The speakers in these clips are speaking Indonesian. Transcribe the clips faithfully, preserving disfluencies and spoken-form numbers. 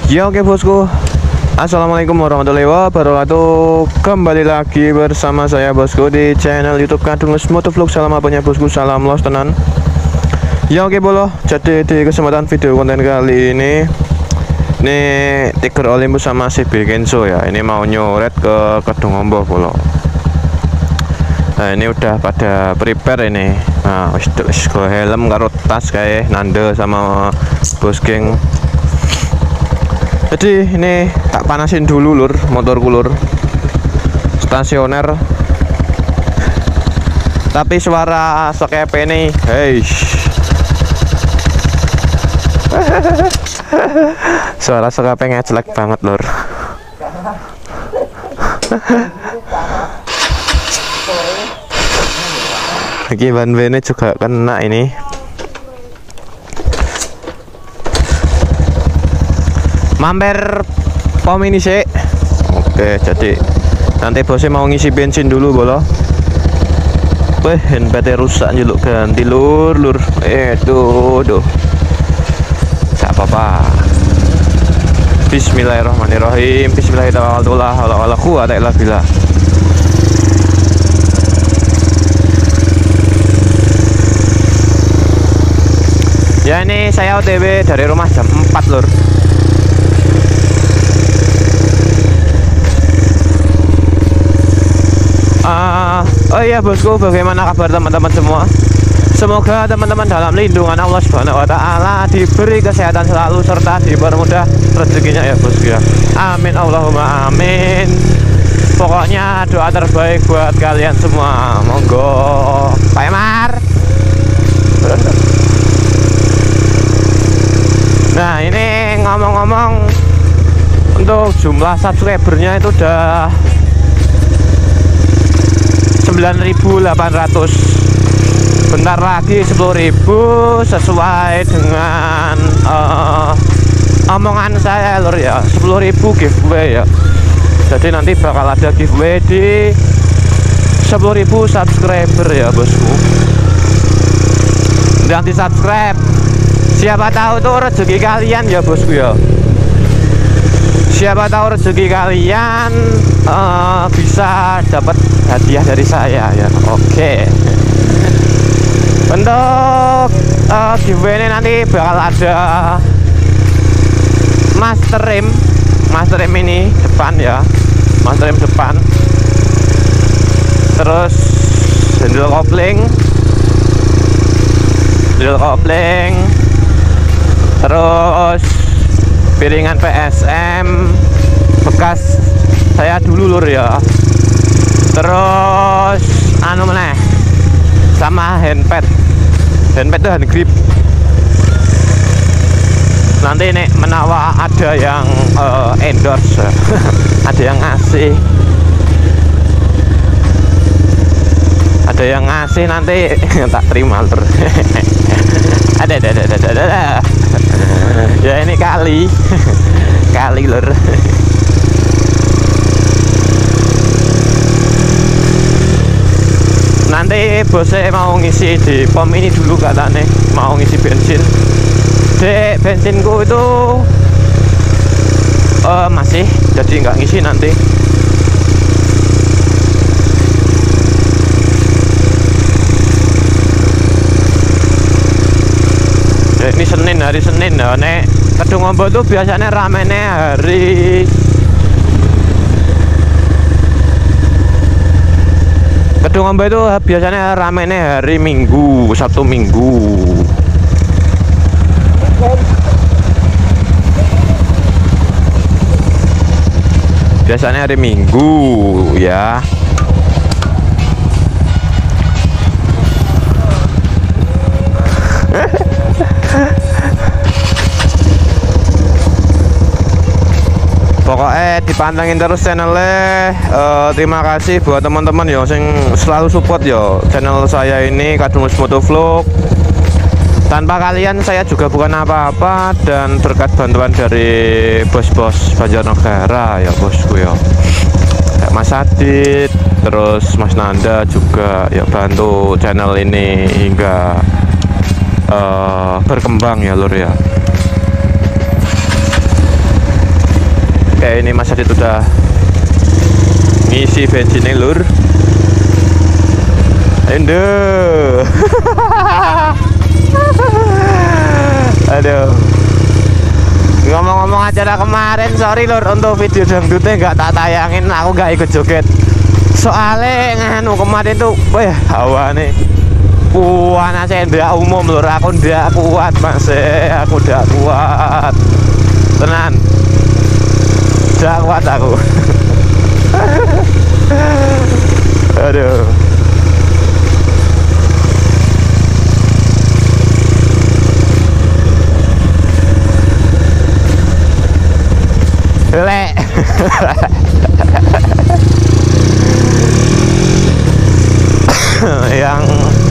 Ya oke bosku, assalamualaikum warahmatullahi wabarakatuh. Kembali lagi bersama saya bosku di channel YouTube Kadungus Motovlog. Salam apanya bosku, salam los tenan. Ya oke bolo, jadi di kesempatan video konten kali ini ini Tiger Olympus sama si Kenzo ya. Ini mau nyoret ke Kedung Ombo bolo. Nah ini udah pada prepare ini. Nah wis go helm karo tas kayak Nanda sama bos geng. Jadi ini tak panasin dulu lur, motor kulur stasioner. Tapi suara sekepe ini, hei, suara sekepe ngecelek banget lur. Lagi ban ban juga kena ini. Mampir pom ini sih. Oke, jadi nanti bosnya mau ngisi bensin dulu bolo. Weh, handphone rusak juluk ganti lur lur. Eh, tuh, tuh. Gak apa-apa. Bismillahirrahmanirrahim. Bismillahirrahmanirrahim. La quwwata illa billah. Ya ini saya O T W dari rumah jam empat lur. Uh, oh iya bosku, bagaimana kabar teman-teman semua? Semoga teman-teman dalam lindungan Allah Subhanahu wa taala, diberi kesehatan selalu serta dipermudah rezekinya ya bosku ya. Amin Allahumma amin. Pokoknya doa terbaik buat kalian semua. Monggo Pak Emar. Nah ini ngomong-ngomong, untuk jumlah subscribernya itu udah sembilan ribu delapan ratus. Bentar lagi sepuluh ribu sesuai dengan uh, omongan saya lur ya. Sepuluh ribu giveaway ya. Jadi nanti bakal ada giveaway di sepuluh ribu subscriber ya bosku. Yang di subscribe, siapa tahu tuh rezeki kalian ya bosku ya. Siapa tahu rezeki kalian uh, bisa dapat hadiah dari saya ya. Oke. Untuk uh, giveaway ini nanti bakal ada master rem, master rem ini depan ya, master rem depan. Terus handle kopling, handle kopling. Terus piringan P S M bekas saya dulu lur ya. Terus anu meneh sama handpad, handpad itu hand grip. Nanti nek menawa ada yang uh, endorse ada yang ngasih, ada yang ngasih nanti tak terima lur. ada ada ada ada ada ya ini kali kali lur. Nanti bosnya mau ngisi di pom ini dulu katanya, mau ngisi bensin. Dek, bensinku itu uh, masih, jadi nggak ngisi nanti. Dek, ini Senin, hari Senin ya. Nek Kedung Ombo tuh biasanya ramennya hari Kedung Ombo itu biasanya ramenya hari Minggu, Sabtu Minggu. Biasanya hari Minggu ya. Pokoknya dipantengin terus channelnya. Uh, terima kasih buat teman-teman ya yang selalu support ya channel saya ini Kadungus Motovlog. Tanpa kalian saya juga bukan apa-apa, dan berkat bantuan dari bos-bos Banjarnegara ya bosku ya. Kayak Mas Adit, terus Mas Nanda juga ya bantu channel ini hingga uh, berkembang ya lur ya. Oke, ini Mas Adit udah ngisi bensinnya lur. Aduh. Aduh. Ngomong-ngomong acara kemarin, sorry lur untuk video dangdutnya nggak tak tayangin, aku nggak ikut joget. Soalnya nganu kemarin tuh, wah hawa nih. Puana saya ndak umum lur, aku ndak kuat mas, aku ndak kuat. Tenan. Ndak kuat aku. Aduh. Lek. Yang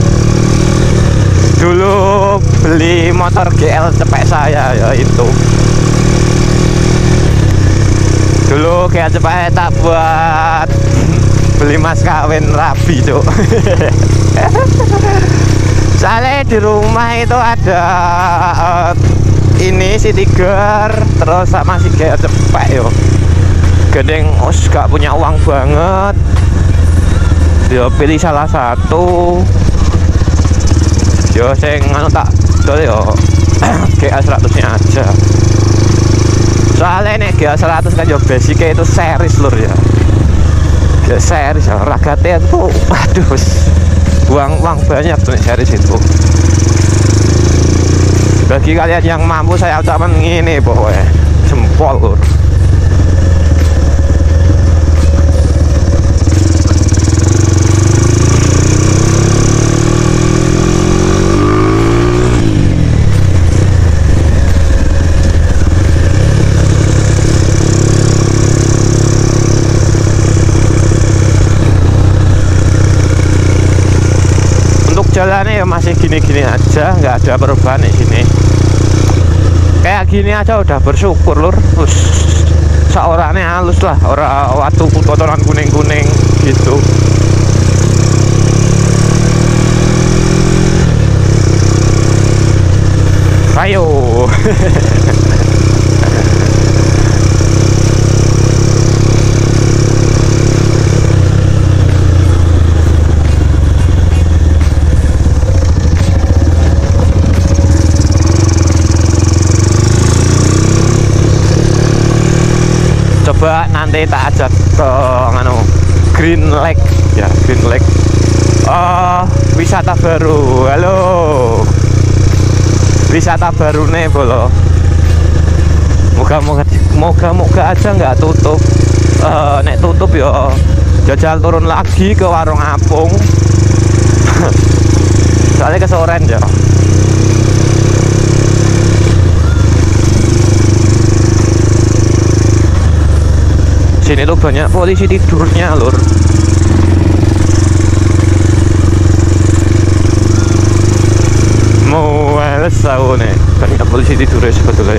dulu beli motor G L cepek saya ya itu. Dulu G L cepek tak buat beli mas kawin rabi cuk. Soalnya di rumah itu ada uh, ini si Tiger terus sama si G L cepek yo. Gedeng os gak punya uang banget. Yo pilih salah satu. Yo sing anu tak dol yo G L seratus nya aja. Soalnya nih G L seratus kan yo basicnya itu series lur ya. G series ya ragatnya tuh aduh uang-uang banyak tuh nih series itu. Bagi kalian yang mampu saya ucapkan ini pokoknya jempol lur. Jalannya ya masih gini-gini aja, nggak ada perubahan di sini. Kayak gini aja udah bersyukur lur. Terus seorangnya halus lah, orang waktu kotoran kuning-kuning gitu. Ayo. Coba nanti tak ajak ke nganu Green Lake ya, Green Lake. Oh, wisata baru. Halo. Wisata baru nih bolo. Moga-moga moga-moga aja nggak tutup. Uh, nek tutup ya jajal turun lagi ke warung apung. Soalnya kesoren ya. Sini tuh banyak polisi tidurnya lur. Mau males aku nih banyak polisi tidurnya sebetulnya.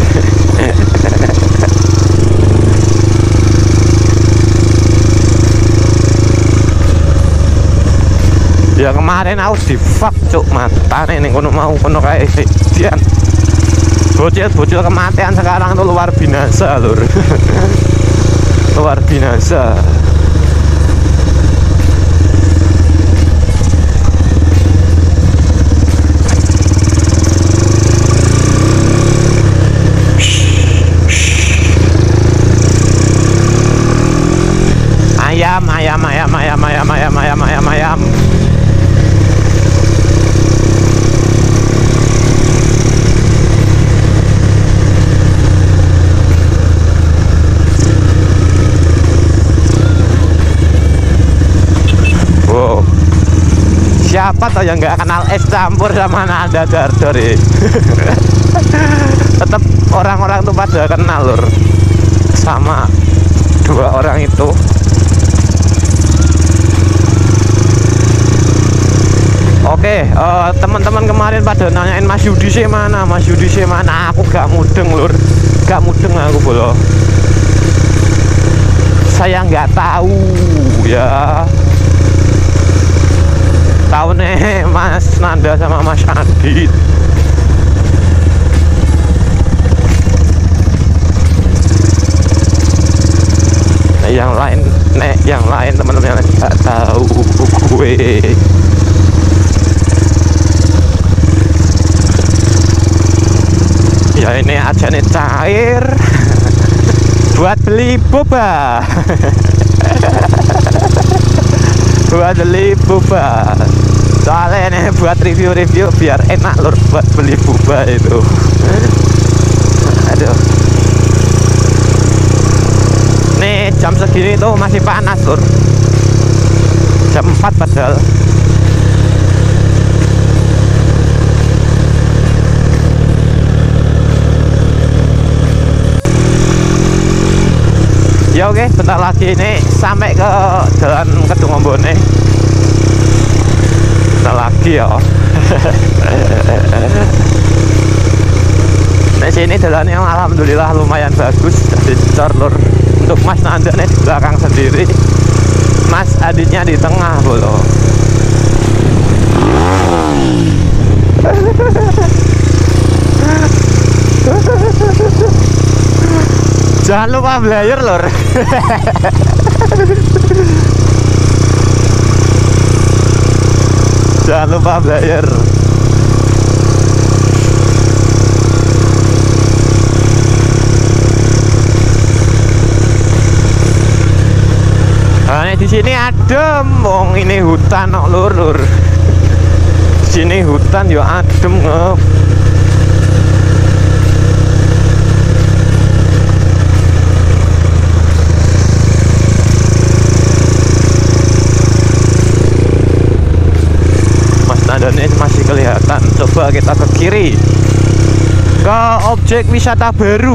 Ya kemarin aku di fuck cuk matane ning kono mau kono kae dian. Bocil-bocil kematian sekarang tuh luar binasa lur. Luar binasa. Ayam, ayam, ayam, ayam, ayam, ayam, ayam, ayam, ayam. Wow. Siapa tuh yang nggak kenal es campur sama nada dardori? Tetap orang-orang tuh pada kenal lur sama dua orang itu. Oke, uh, teman-teman kemarin pada nanyain Mas Yudi sih mana, Mas Yudi sih mana? Aku gak mudeng lur, gak mudeng aku bolo. Saya nggak tahu ya. Tahu nih Mas Nanda sama Mas Adit. yang lain teman-teman yang nggak tahu gue. Ya ini aja nih cair buat beli boba. Buat beli boba. Soalnya ini buat review-review biar enak lur buat beli boba itu. Aduh. Nih jam segini tuh masih panas lur. Jam empat padahal. Ya oke, bentar lagi ini sampai ke jalan Kedungombone. Bentar lagi ya. Nah sini jalannya alhamdulillah lumayan bagus, jadi cor lur. Untuk Mas Nanda nih di belakang sendiri, Mas adiknya di tengah bolo. Jangan lupa belajar lor. Jangan lupa belajar. Nah, di sini adem, wong ini hutan kok lur lur. Di sini hutan ya adem ngep. Dan ini masih kelihatan. Coba kita ke kiri ke objek wisata baru.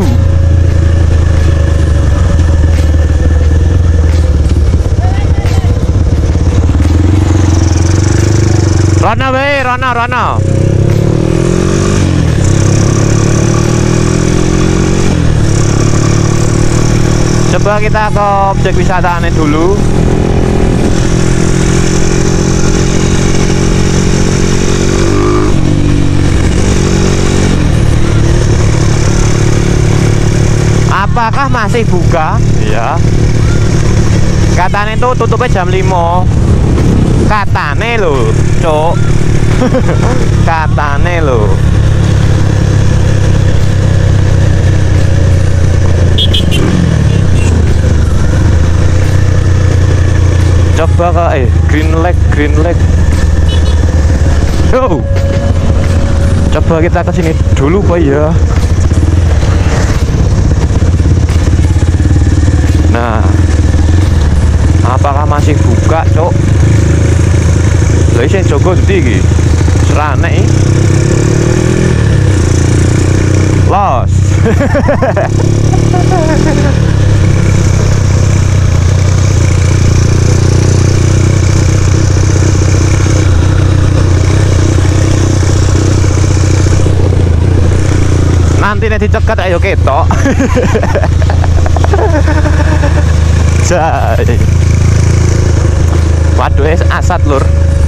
Rana weh, Rana, Rana. Coba kita ke objek wisata ini dulu. Apakah masih buka? Iya. Katanya itu tutupnya jam lima. Katane lo, cok. Katane lo. Coba ke eh Green Lake, Green Lake. Yo. Coba kita ke sini dulu Pak ya. Nah, apakah masih buka, cok? Lah sing Joko ndi iki? Serane. Los. Nanti nek dicekat ayo ketok. Jai. Waduh es asat lur.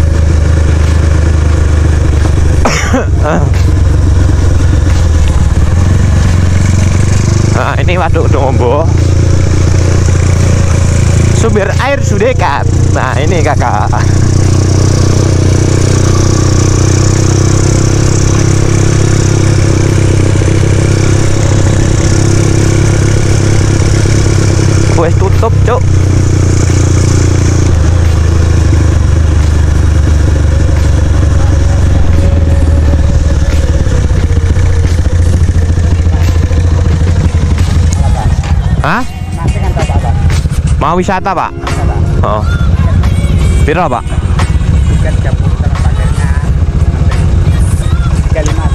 Nah ini waduk Dombo. Sumber air sudah dekat. Nah ini kakak. Wes tutup cuk. Hah? Mau wisata pak? Oh. Piro pak? Tiket gabung sama paketnya tiga puluh lima.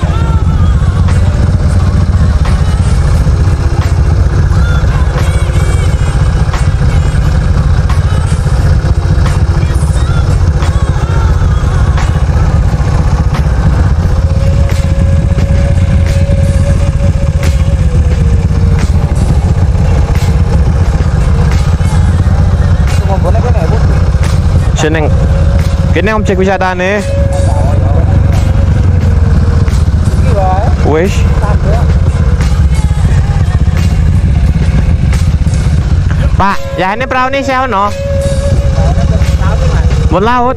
Seneng. Kene objek wisata nih. Wes. Pak, ya ini perahu nih saya no. Mau laut.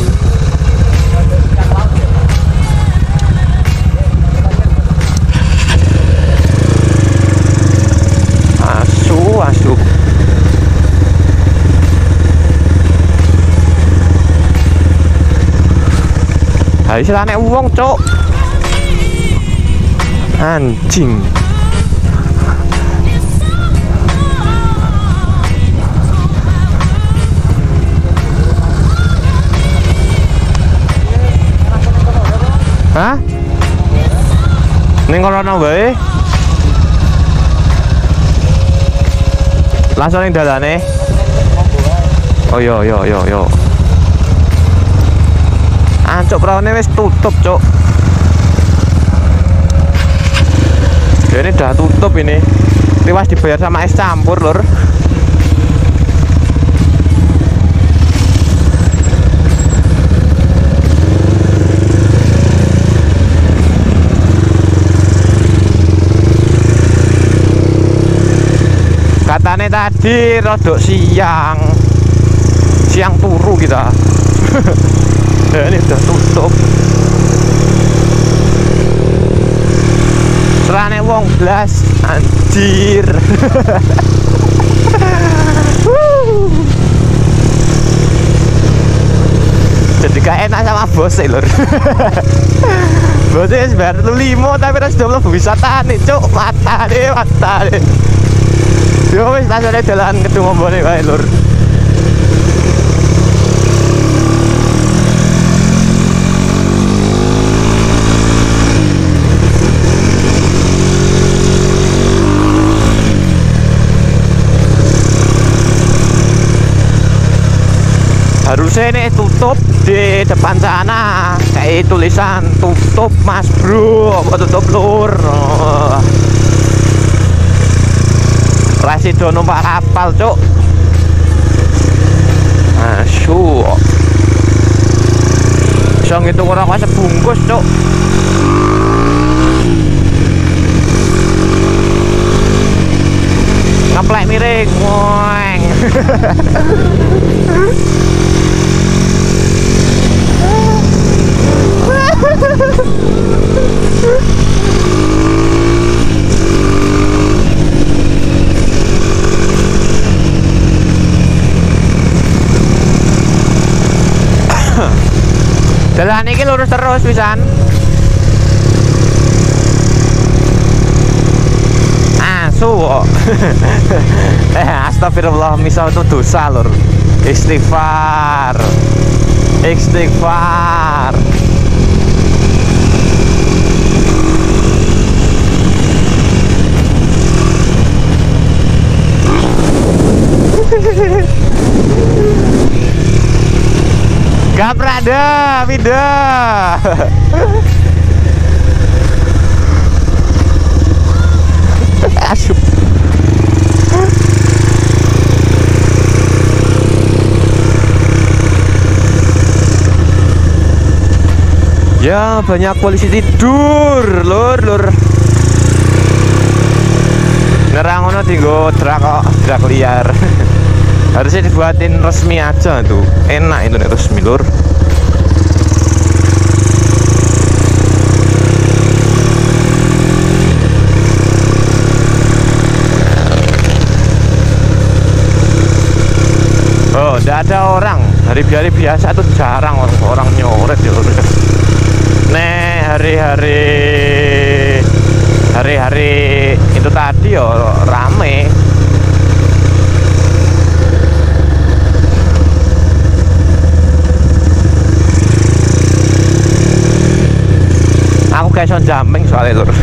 Asu, asu. Hai selane wong, Cuk. Anjing. Hah? Ning kono wae. Langsung ning dalane. Oh yo yo yo yo. Ancuk praone wis tutup, Cuk. Ya, ini udah tutup ini. Tiwas dibayar sama es campur, Lur. Katanya tadi rodok siang siang turu kita. Ya, ini udah tutup. Serane wong blas anjir. Jadi gak enak sama bos e, Lur. Bosnya sebar limo tapi harus sudah mlebu wisata nih, Cuk. Mata deh, mata deh. Yo wis tasane dalan kedung ombone wae, Lur. Harusnya ini tutup di depan sana kayak tulisan tutup Mas Bro, apa tutup Lur. Oh. Rasido numpak kapal, Cuk. Asu. Iso ngitung ora kok sebungkus, Cuk. Ngeplek miring, ngoeng. Jalan ini lurus terus pisan. Asu. Eh, astagfirullah, misal itu dosa, Lur. Istighfar. Istighfar. Gaprak dah, pindah. Asyuk. Ya, banyak polisi tidur, Lur, Lur. Nerang ono tinggo drak kok, drak liar. Harusnya dibuatin resmi aja tuh. Enak itu nih resmi, Lur. Oh, tidak ada orang. Hari-hari biasa tuh jarang orang orang nyoret ya, Lur. Nih, hari-hari hari-hari itu tadi ya rame. Aku kayak son jumping soalnya, Lur.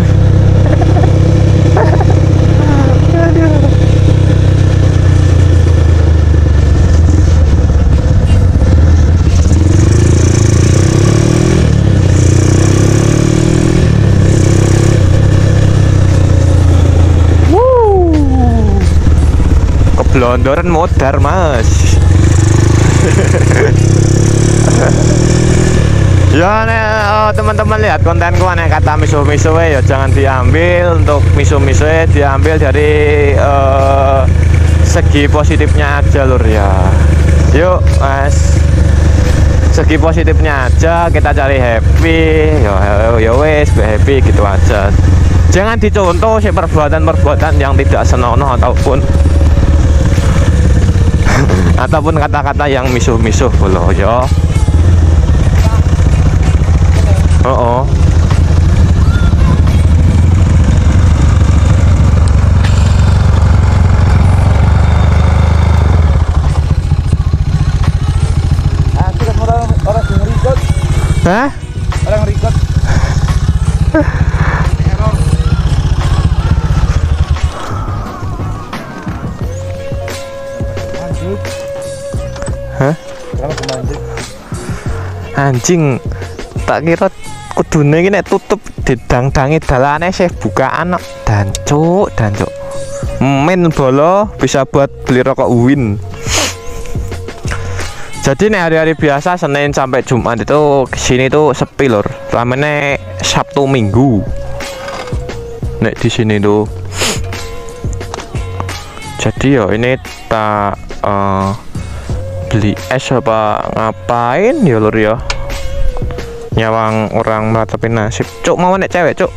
Keblondoran modar, Mas. Ya nih, oh, teman-teman lihat kontenku nih, kata miso-miso ya jangan diambil untuk miso-miso, diambil dari uh, segi positifnya aja, Lur ya. Yuk, Mas. segi positifnya aja, kita cari happy, ya ya wes happy gitu aja. Jangan dicontoh si perbuatan-perbuatan yang tidak senonoh ataupun ataupun kata-kata yang misuh-misuh loh ya. Oh, oh. Hah? Orang record. Hah? Anjing, tak kira kudune iki nek tutup didang-dangi dalane sih bukaan kok. Dancuk, dancuk. Men bolo bisa buat beli rokok Win. Jadi nih hari-hari biasa Senin sampai Jumat itu kesini tuh sepi lor. Ramene Sabtu Minggu. Nek di sini tuh. Jadi yo ini tak uh, beli es apa ngapain ya lur ya. Nyawang orang meratapi nasib. Cuk mau nek cewek cuk.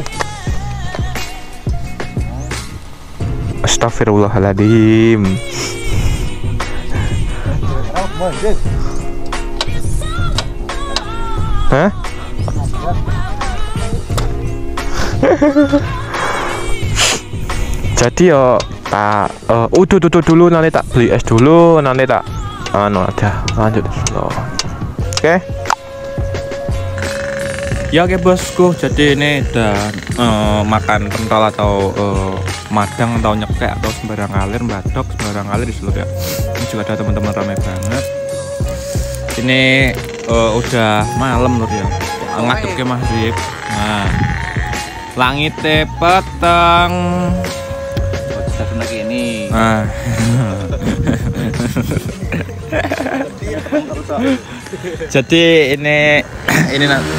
Astagfirullahaladzim. Hah? Jadi yo tak uh, udah tutup dulu, nanti tak beli es dulu, nanti tak anu ada lanjut dulu. Oke. Okay. Ya oke bosku, jadi ini udah uh, makan pentol atau uh, madang atau nyekek atau sembarang alir, batok sembarang alir di seluruh ya. Ini juga ada teman-teman ramai banget. Ini uh, udah malam lur ya, ngadep ke maghrib. Nah, langitnya peteng. Satu lagi ini. Nah. Jadi ini ini nanti.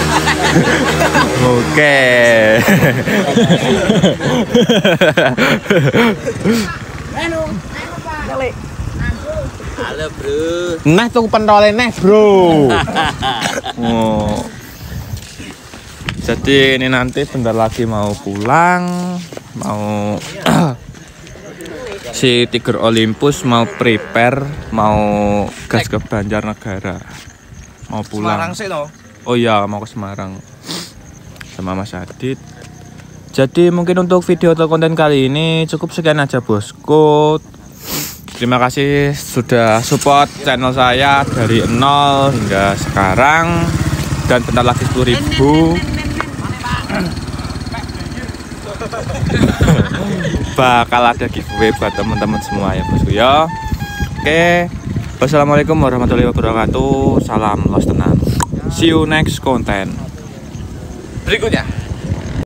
Oke. Halo bro. Nah tuh pentolnya nih bro. Oh. Jadi ini nanti bentar lagi mau pulang, mau si Tiger Olympus mau prepare, mau gas ke Banjarnegara, mau pulang. Semarang sih no. Oh iya, mau ke Semarang sama Mas Adit. Jadi mungkin untuk video atau konten kali ini cukup sekian aja bosku. Terima kasih sudah support channel saya dari nol hingga sekarang, dan bentar lagi sepuluh ribu. Bakal ada giveaway buat teman-teman semua ya bosku ya. Oke, wassalamualaikum warahmatullahi wabarakatuh. Salam los tenan. See you next content Berikutnya.